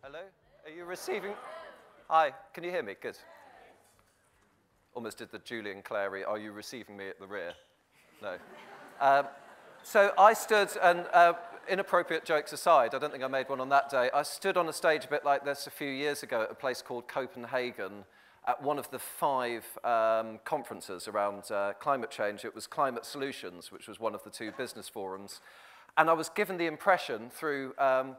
Hello? Are you receiving? Hi, can you hear me? Good. Almost did the Julian Clary, are you receiving me at the rear? No. So I stood, and inappropriate jokes aside, I don't think I made one on that day, I stood on a stage a bit like this a few years ago at a place called Copenhagen at one of the 5 conferences around climate change. It was Climate Solutions, which was one of the 2 business forums. And I was given the impression through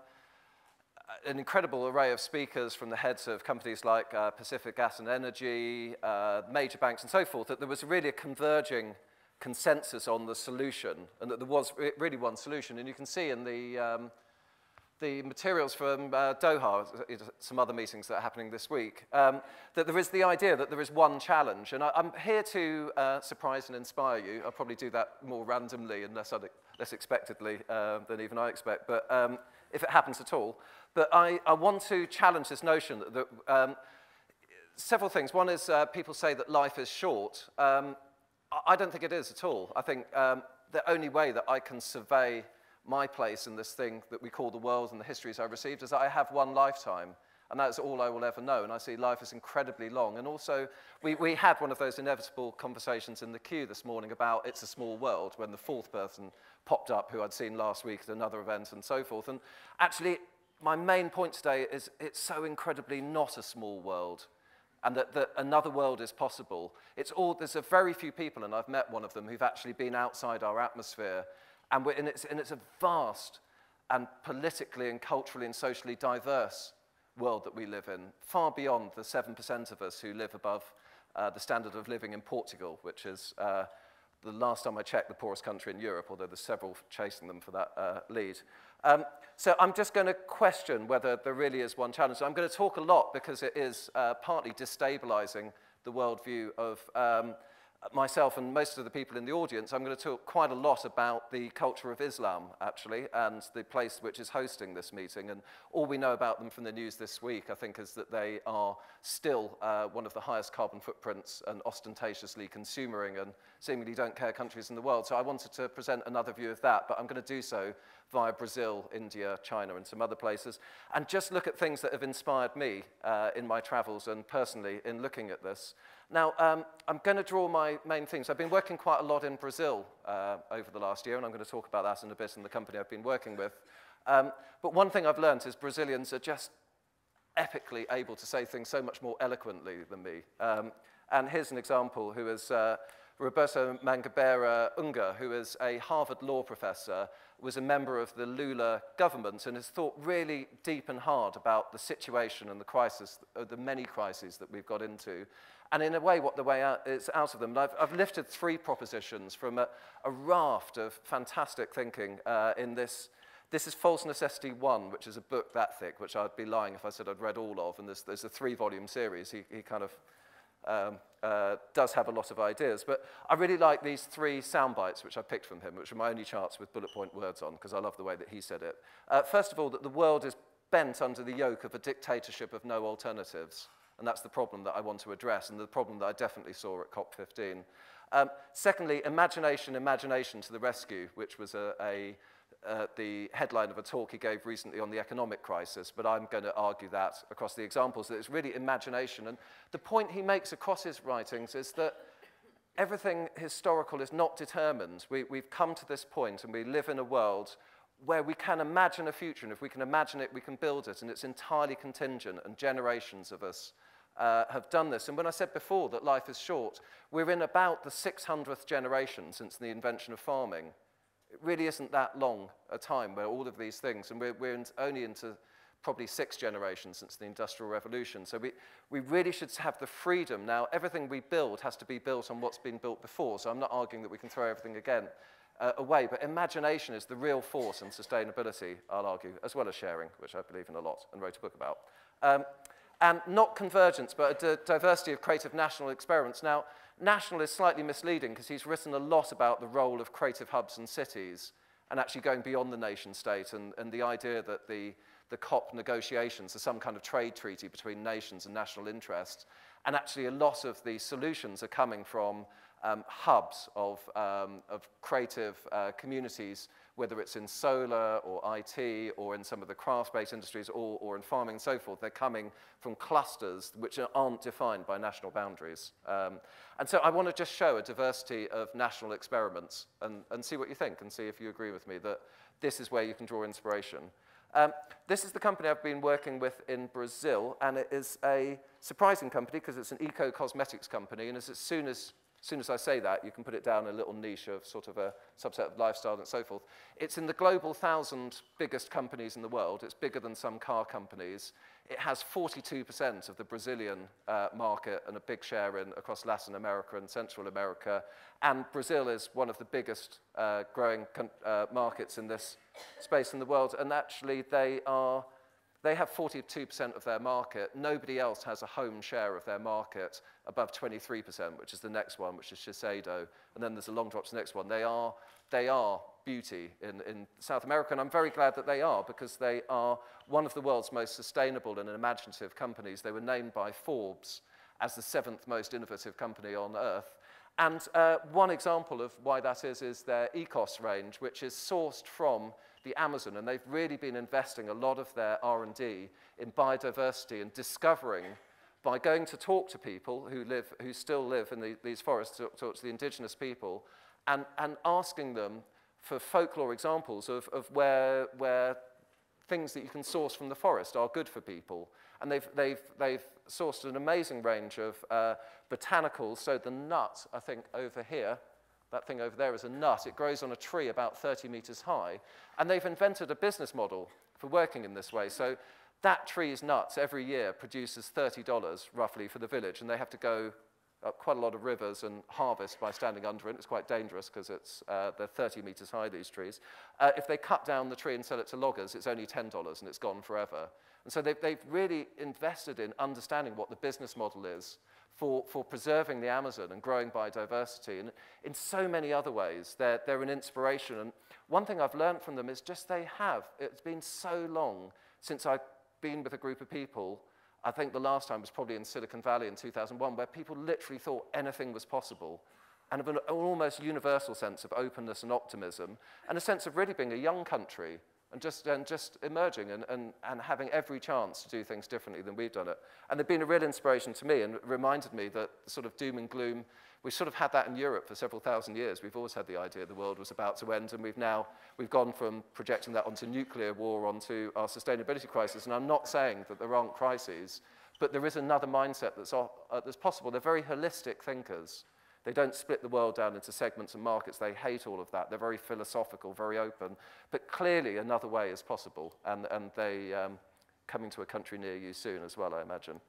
an incredible array of speakers from the heads of companies like Pacific Gas and Energy, major banks and so forth, that there was really a converging consensus on the solution, and that there was really one solution. And you can see in the materials from Doha, some other meetings that are happening this week, that there is the idea that there is one challenge. And I'm here to surprise and inspire you. I'll probably do that more randomly and less expectedly than even I expect, but if it happens at all. But I want to challenge this notion that several things. One is people say that life is short. I don't think it is at all. I think the only way that I can survey my place in this thing that we call the world and the histories I received is that I have one lifetime, and that's all I will ever know. And I see life is incredibly long. And also, we had one of those inevitable conversations in the queue this morning about it's a small world, when the 4th person popped up who I'd seen last week at another event and so forth. And actually, my main point today is it's so incredibly not a small world, and that another world is possible. There's a very few people, and I've met one of them, who've actually been outside our atmosphere, and it's a vast and politically and culturally and socially diverse world that we live in, far beyond the 7% of us who live above the standard of living in Portugal, which is, the last time I checked, the poorest country in Europe, although there's several chasing them for that lead. So I'm just going to question whether there really is one challenge. I'm going to talk a lot because it is partly destabilizing the worldview of myself and most of the people in the audience. I'm going to talk quite a lot about the culture of Islam, actually, and the place which is hosting this meeting. And all we know about them from the news this week, I think, is that they are still one of the highest carbon footprints and ostentatiously consumering and seemingly don't care countries in the world. So I wanted to present another view of that, but I'm going to do so via Brazil, India, China, and some other places, and just look at things that have inspired me in my travels and personally in looking at this. Now, I'm going to draw my main things. I've been working quite a lot in Brazil over the last year, and I'm going to talk about that in a bit in the company I've been working with. But one thing I've learned is Brazilians are just epically able to say things so much more eloquently than me. And here's an example, who is Roberto Mangabeira Unga, who is a Harvard law professor, was a member of the Lula government, and has thought really deep and hard about the situation and the crisis, the many crises that we've got into. And in a way, what the way out is out of them. And I've lifted 3 propositions from a raft of fantastic thinking in this. This is False Necessity 1, which is a book that thick, which I'd be lying if I said I'd read all of. And there's a 3-volume series. He kind of does have a lot of ideas. But I really like these 3 sound bites, which I picked from him, which are my only charts with bullet point words on, because I love the way that he said it. First of all, that the world is bent under the yoke of a dictatorship of no alternatives. And that's the problem that I want to address, and the problem that I definitely saw at COP15. Secondly, imagination to the rescue, which was the headline of a talk he gave recently on the economic crisis, but I'm going to argue that across the examples, that it's really imagination. And the point he makes across his writings is that everything historical is not determined. We've come to this point, and we live in a world where we can imagine a future, and if we can imagine it, we can build it, and it's entirely contingent, and generations of us have done this. And when I said before that life is short, we're in about the 600th generation since the invention of farming. It really isn't that long a time where all of these things, and we're only into probably 6 generations since the Industrial Revolution. So we really should have the freedom. Now, everything we build has to be built on what's been built before, so I'm not arguing that we can throw everything again away, but imagination is the real force in sustainability, I'll argue, as well as sharing, which I believe in a lot and wrote a book about. And not convergence, but a diversity of creative national experiments. Now, national is slightly misleading because he's written a lot about the role of creative hubs and cities and actually going beyond the nation state, and the idea that the COP negotiations are some kind of trade treaty between nations and national interests. And actually a lot of the solutions are coming from hubs of creative communities whether it's in solar or IT or in some of the craft-based industries or in farming and so forth. They're coming from clusters which aren't defined by national boundaries. And so I want to just show a diversity of national experiments and see what you think and see if you agree with me that this is where you can draw inspiration. This is the company I've been working with in Brazil, and it is a surprising company because it's an eco-cosmetics company, and as soon as I say that, you can put it down in a little niche of sort of a subset of lifestyle and so forth. It's in the global 1,000 biggest companies in the world. It's bigger than some car companies. It has 42% of the Brazilian market and a big share across Latin America and Central America. And Brazil is one of the biggest growing markets in this space in the world. And actually, they have 42% of their market. Nobody else has a home share of their market above 23%, which is the next one, which is Shiseido. And then there's a long drop to the next one. They are beauty in South America, and I'm very glad that they are, because they are one of the world's most sustainable and imaginative companies. They were named by Forbes as the 7th most innovative company on earth. And one example of why that is their Ecos range, which is sourced from the Amazon, and they've really been investing a lot of their R&D in biodiversity and discovering, by going to talk to people who still live in these forests, talk to the indigenous people, and asking them for folklore examples of where things that you can source from the forest are good for people. And they've sourced an amazing range of botanicals. So the nut, I think over here, that thing over there is a nut. It grows on a tree about 30 meters high. And they've invented a business model for working in this way. So that tree's nuts every year produces $30 roughly for the village. And they have to go up quite a lot of rivers and harvest by standing under it. It's quite dangerous because they're 30 meters high, these trees. If they cut down the tree and sell it to loggers, it's only $10 and it's gone forever. And so they've really invested in understanding what the business model is for preserving the Amazon and growing biodiversity. And in so many other ways, they're an inspiration. And one thing I've learned from them is just it's been so long since I've been with a group of people. I think the last time was probably in Silicon Valley in 2001, where people literally thought anything was possible, and of an almost universal sense of openness and optimism, and a sense of really being a young country and just emerging and having every chance to do things differently than we've done it. And they've been a real inspiration to me and reminded me that sort of doom and gloom, we sort of had that in Europe for several thousand years. We've always had the idea the world was about to end, and we've gone from projecting that onto nuclear war, onto our sustainability crisis. And I'm not saying that there aren't crises, but there is another mindset that's possible. They're very holistic thinkers. They don't split the world down into segments and markets. They hate all of that. They're very philosophical, very open. But clearly another way is possible, and they coming to a country near you soon as well, I imagine.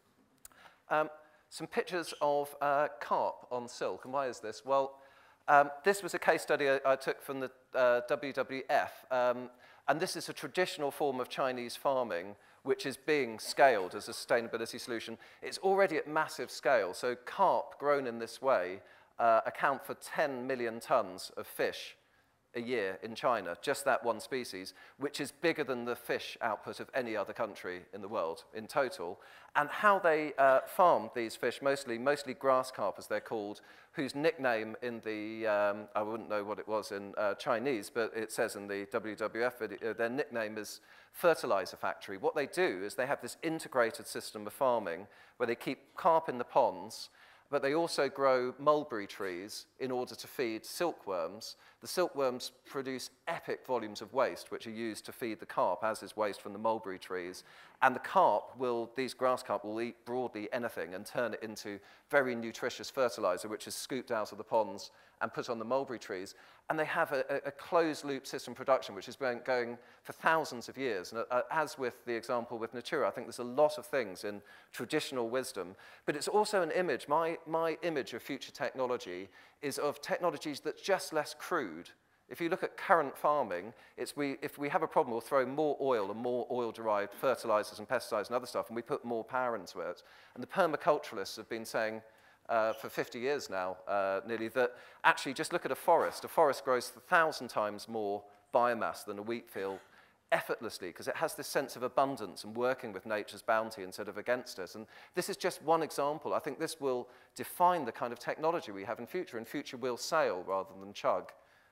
Some pictures of carp on silk. And why is this? Well, this was a case study I took from the WWF. And this is a traditional form of Chinese farming, which is being scaled as a sustainability solution. It's already at massive scale. So carp grown in this way account for 10 million tons of fish a year in China, just that one species, which is bigger than the fish output of any other country in the world in total. And how they farm these fish, mostly grass carp as they're called, whose nickname in the, I wouldn't know what it was in Chinese, but it says in the WWF video, their nickname is fertilizer factory. What they do is they have this integrated system of farming where they keep carp in the ponds, but they also grow mulberry trees in order to feed silkworms. The silkworms produce epic volumes of waste, which are used to feed the carp, as is waste from the mulberry trees. And the carp these grass carp will eat broadly anything and turn it into very nutritious fertilizer, which is scooped out of the ponds and put on the mulberry trees. And they have a closed-loop system production, which has been going for thousands of years. And as with the example with Natura, I think there's a lot of things in traditional wisdom. But it's also an image. My image of future technology is of technologies that's just less crude. If you look at current farming, if we have a problem, we'll throw more oil and more oil-derived fertilizers and pesticides and other stuff, and we put more power into it. And the permaculturalists have been saying for 50 years now, nearly, that actually just look at a forest. A forest grows 1,000 times more biomass than a wheat field effortlessly, because it has this sense of abundance and working with nature's bounty instead of against it. And this is just one example. I think this will define the kind of technology we have in future. In future, we'll sail rather than chug.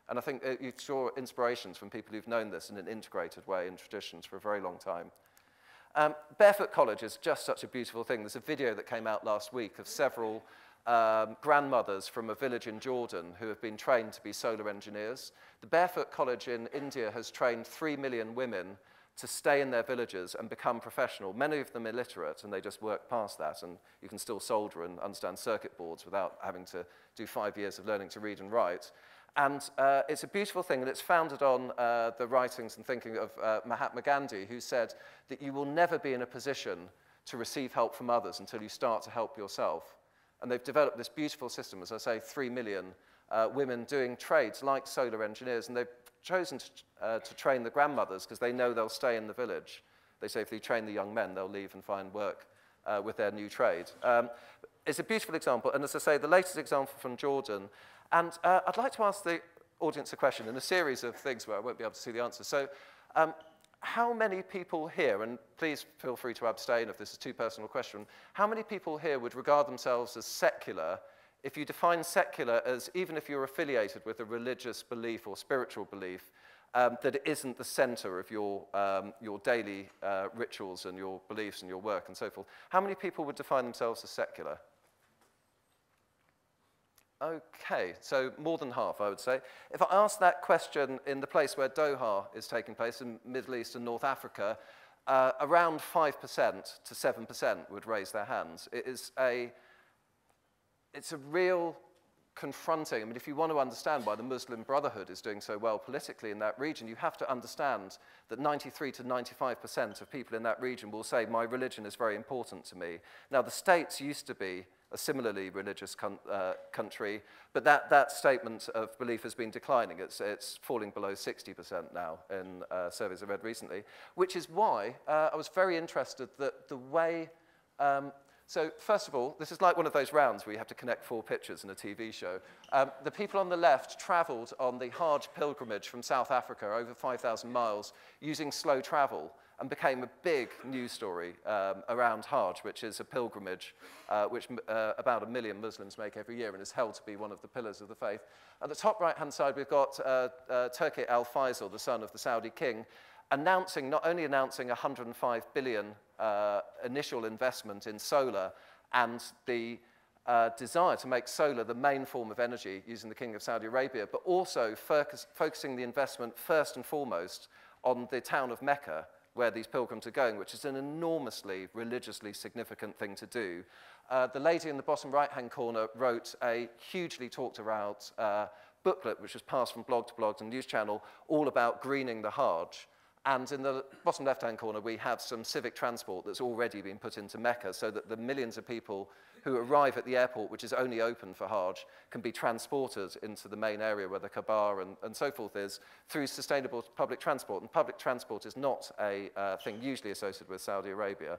And I think you saw inspirations from people who've known this in an integrated way in traditions for a very long time. Barefoot College is just such a beautiful thing. There's a video that came out last week of several grandmothers from a village in Jordan who have been trained to be solar engineers. The Barefoot College in India has trained 3 million women to stay in their villages and become professional. Many of them illiterate, and they just work past that, and you can still solder and understand circuit boards without having to do 5 years of learning to read and write. And it's a beautiful thing, and it's founded on the writings and thinking of Mahatma Gandhi, who said that you will never be in a position to receive help from others until you start to help yourself. And they've developed this beautiful system, as I say, 3 million women doing trades like solar engineers, and they've chosen to train the grandmothers because they know they'll stay in the village. They say if they train the young men, they'll leave and find work with their new trade. It's a beautiful example, and as I say, the latest example from Jordan. And I'd like to ask the audience a question in a series of things where I won't be able to see the answer. So how many people here, and please feel free to abstain if this is too personal a question, how many people here would regard themselves as secular if you define secular as even if you're affiliated with a religious belief or spiritual belief, that it isn't the center of your daily rituals and your beliefs and your work and so forth? How many people would define themselves as secular? Okay, so more than half, I would say. If I ask that question in the place where Doha is taking place, in Middle East and North Africa, around 5% to 7% would raise their hands. It's a real confronting. I mean, if you want to understand why the Muslim Brotherhood is doing so well politically in that region, you have to understand that 93 to 95% of people in that region will say, my religion is very important to me. Now, the States used to be a similarly religious country, but that statement of belief has been declining. It's falling below 60% now in surveys I read recently, which is why I was very interested that the way... So first of all, this is like one of those rounds where you have to connect 4 pictures in a TV show. The people on the left traveled on the Hajj pilgrimage from South Africa, over 5,000 miles, using slow travel, and became a big news story around Hajj, which is a pilgrimage which about 1 million Muslims make every year and is held to be one of the pillars of the faith. At the top right-hand side, we've got Turki al-Faisal, the son of the Saudi king, not only announcing 105 billion initial investment in solar and the desire to make solar the main form of energy using the King of Saudi Arabia, but also focusing the investment first and foremost on the town of Mecca, where these pilgrims are going, which is an enormously religiously significant thing to do. The lady in the bottom right-hand corner wrote a hugely talked about booklet, which was passed from blog to blog and news channel, all about greening the Hajj. And in the bottom left-hand corner, we have some civic transport that's already been put into Mecca so that the millions of people who arrive at the airport, which is only open for Hajj, can be transported into the main area where the Kaaba and so forth is through sustainable public transport. And public transport is not a thing usually associated with Saudi Arabia.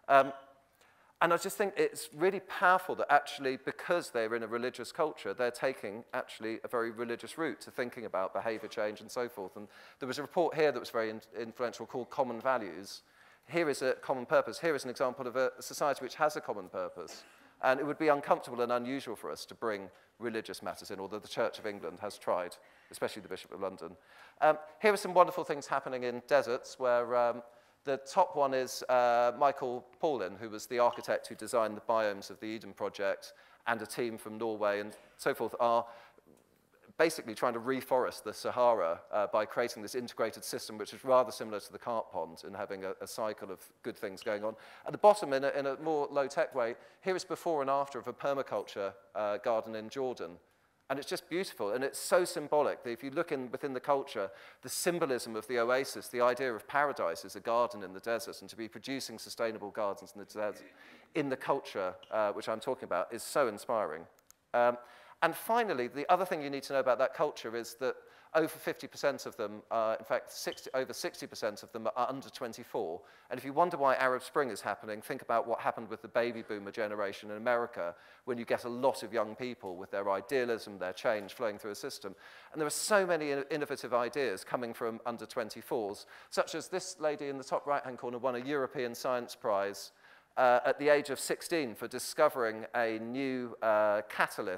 And I just think it's really powerful that actually, because they're in a religious culture, they're taking actually a very religious route to thinking about behavior change and so forth. And there was a report here that was very influential called Common Values. Here is a common purpose. Here is an example of a society which has a common purpose. And it would be uncomfortable and unusual for us to bring religious matters in, although the Church of England has tried, especially the Bishop of London. Here are some wonderful things happening in deserts where the top one is Michael Paulin, who was the architect who designed the biomes of the Eden Project, and a team from Norway and so forth are basically trying to reforest the Sahara by creating this integrated system, which is rather similar to the carp pond in having a cycle of good things going on. At the bottom, in a more low-tech way, here is before and after of a permaculture garden in Jordan. And it's just beautiful, and it's so symbolic that if you look within the culture, the symbolism of the oasis, the idea of paradise is a garden in the desert, and to be producing sustainable gardens in the desert, in the culture which I'm talking about, is so inspiring. And finally, the other thing you need to know about that culture is that over 50% of them, in fact, over 60% of them are under 24. And if you wonder why Arab Spring is happening, think about what happened with the baby boomer generation in America, when you get a lot of young people with their idealism, their change flowing through a system. And there are so many innovative ideas coming from under 24s, such as this lady in the top right-hand corner won a European Science Prize at the age of 16 for discovering a new catalyst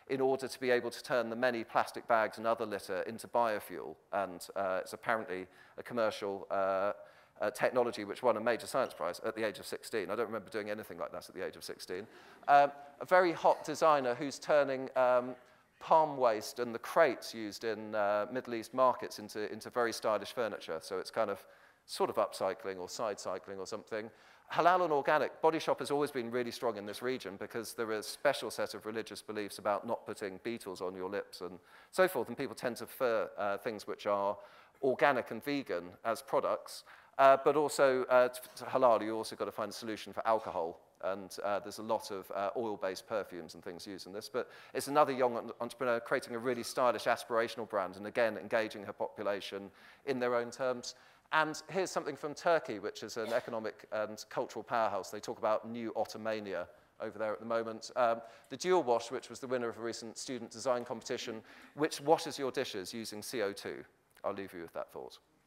in order to be able to turn the many plastic bags and other litter into biofuel. And it's apparently a commercial technology which won a major science prize at the age of 16. I don't remember doing anything like that at the age of 16. A very hot designer who's turning palm waste and the crates used in Middle East markets into very stylish furniture. So it's kind of sort of upcycling or side cycling or something. Halal and organic, Body Shop has always been really strong in this region because there is a special set of religious beliefs about not putting beetles on your lips and so forth, and people tend to prefer things which are organic and vegan as products, but also to halal, you also got to find a solution for alcohol, and there's a lot of oil-based perfumes and things used in this, but it's another young entrepreneur creating a really stylish, aspirational brand, and again, engaging her population in their own terms. And here's something from Turkey, which is an economic and cultural powerhouse. They talk about new Ottomania over there at the moment. The Dual Wash, which was the winner of a recent student design competition, which washes your dishes using CO2. I'll leave you with that thought.